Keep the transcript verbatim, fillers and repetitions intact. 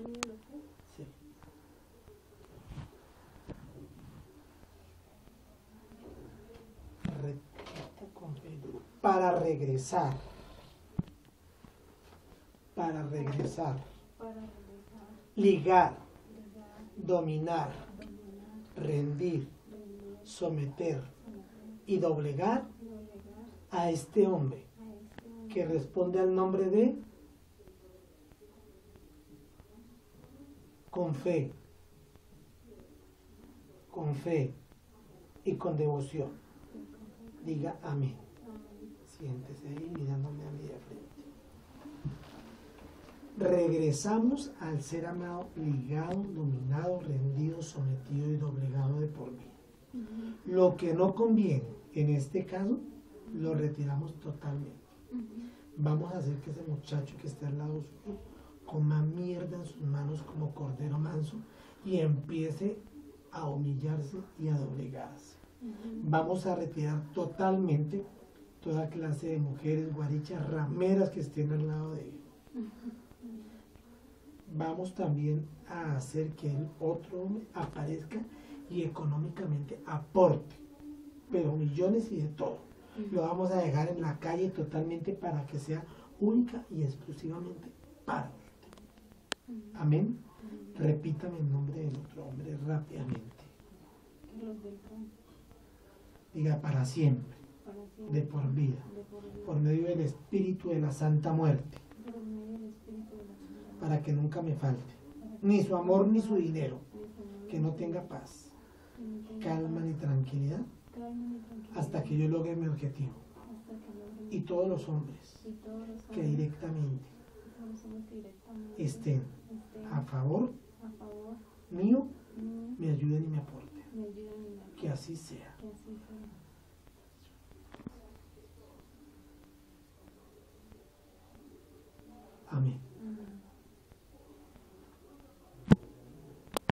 Sí. Repita con fe. Para regresar. Para regresar. Ligar. Dominar. Rendir. Someter. Y doblegar a este hombre que responde al nombre de con fe, con fe y con devoción. Diga amén. Siéntese ahí mirándome a mí de frente. Regresamos al ser amado, ligado, dominado, rendido, sometido y doblegado de por vida. Uh-huh. Lo que no conviene, en este caso, lo retiramos totalmente. Uh-huh. Vamos a hacer que ese muchacho que esté al lado suyo coma mierda en sus manos como cordero manso y empiece a humillarse y a doblegarse. Uh-huh. Vamos a retirar totalmente toda clase de mujeres, guarichas, rameras que estén al lado de él. Uh-huh. Vamos también a hacer que el otro hombre aparezca y económicamente aporte, pero millones y de todo. Uh-huh. Lo vamos a dejar en la calle totalmente para que sea única y exclusivamente para usted. Uh-huh. Amén. Uh-huh. Repítame el nombre del otro hombre rápidamente. Diga para siempre, para siempre. De por vida, de por vida, por medio del espíritu de la santa muerte, por medio del espíritu de la santa muerte, para que nunca me falte ni su amor ni su dinero, que no tenga paz, calma ni tranquilidad, hasta que yo logre mi objetivo. Y todos los hombres que directamente estén a favor mío, me ayuden y me aporten. Que así sea. Amén.